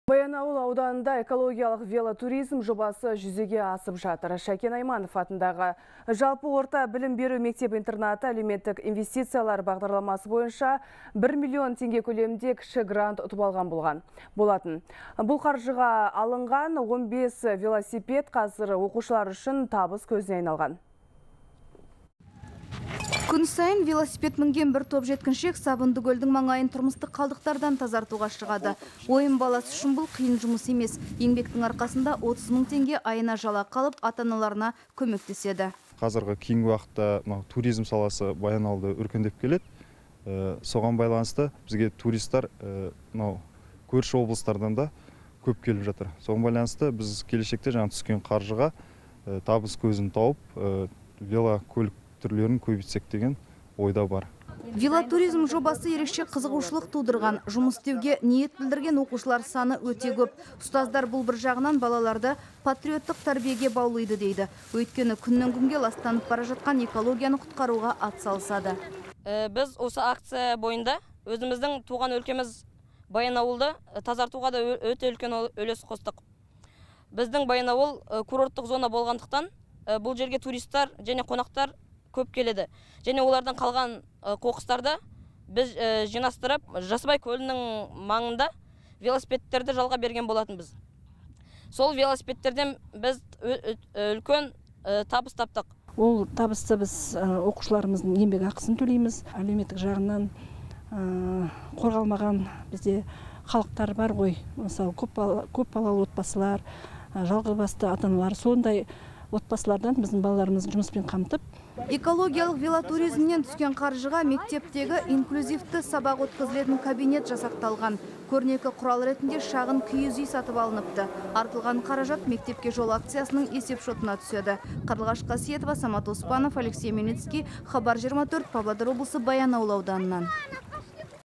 Баянауыл ауданында экологиялық велотуризм жобасы жүзеге асып жатыр. Шәкен Айманов атындағы жалпы орта білім беру мектеп-интернаты әлеуметтік инвестициялар бағдарламасы бойынша 1 миллион теңге көлемінде кіші грант ұтып алған болатын. Бұл қаржыға алынған 15 велосипед қазір оқушылар үшін табыс көзіне айналған. Күн сайын велосипед мінген бір топ жеткіншек Сабынды көлдің маңайын тұрмыстық қалдықтардан тазартуға шығады. Ойын баласы үшін бұл қиын жұмыс емес. Еңбектің арқасында 30 000 теңге айына жалақы алып, ата-аналарына көмектеседі. Қазіргі кейінгі уақытта туризм саласы Баянауылда өркендеп келеді. Соған байланысты бізге туристер көрші облыстардан да көп келіп жатыр. Соған байланысты біз келешекте жаңа түскен қаржыға табыс көзін тауып, велокөлік түрлерін көбейтсек деген ойда бар. Велотуризм жобасы ерекше қызығушылық тудырған. Жұмыс істеуге ниет білдірген оқушылар саны өте көп. Ұстаздар бұл бір жағынан балаларды патриоттық тәрбиеге баулайды дейді. Өйткені күннен күнге ластанып бара жатқан экологияны құтқаруға атсалысады. Біз осы акция бойында өзіміздің туған өлкеміз Баянауылды тазартуға да өте үлкен үлес қостық. Біздің Баянауыл курорттық зона болғандықтан бұл жерге туристер және қонақтар көп келеді. Және олардан қалған қоқыстарды біз жинастырып, Жасыбай көлінің маңында велосипедтерді жалға берген болатынбыз. Сол велосипедтерден біз үлкен табыс таптық. Ол табысты біз оқушыларымыздың еңбек ақысын төлейміз. Әлеуметтік жағынан қорғалмаған бізде халықтар бар ғой. Мысалы, көп балалы отбасылар, жалғызбасты ата-аналар, сондай отбасылардан біздің балаларымыз жұмыспен қамтып. Экологиялық велотуризмнен түскен қаржыға мектептегі инклюзивті сабақ өткізілетін кабинет жасақталған. Көрнекі құрал ретінде шағын киіз үй сатып алыныпты. Артылған қаражат мектепке жол акциясының есепшотына түседі. Қарлығаш Қасиетова, Самат Оспанов, Алексей Мельницкий, Хабар 24, Павлодар облысы, Баянауыл ауданынан.